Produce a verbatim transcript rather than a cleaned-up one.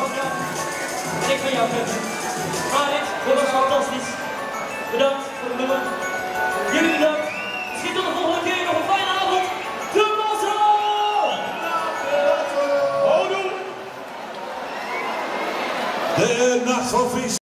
van jou. En ik van jou, Kevin. Marit, dit was fantastisch. Bedankt voor het nummer. Jullie bedankt. Misschien tot de volgende keer. Nog een fijne avond. De Mazzel! Houdoe! De Nacht van Fries.